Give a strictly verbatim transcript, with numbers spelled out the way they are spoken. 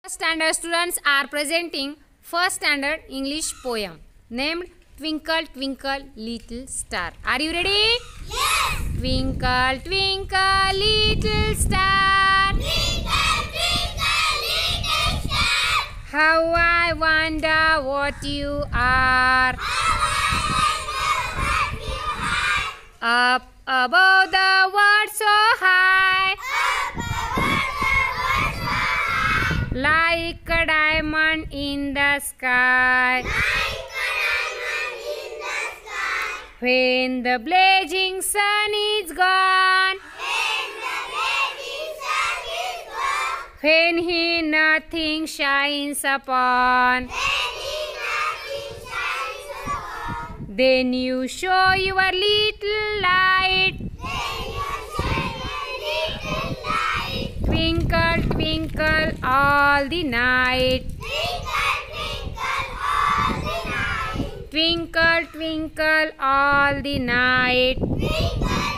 Standard students are presenting first standard English poem named Twinkle Twinkle Little Star. Are you ready? Yes! Twinkle Twinkle Little Star, Twinkle, twinkle, little star, how I wonder what you are. how I wonder what you are. Up above the world so high, Up above the world so high, like a diamond in the sky. like a diamond in the sky. When the blazing sun is gone, When the blazing sun is gone, when he nothing shines upon, when he nothing shines upon, then you show your little light. then you shine a little light. Twinkle, twinkle all the night. Twinkle, twinkle all the night. Twinkle, twinkle all the night. Twinkle,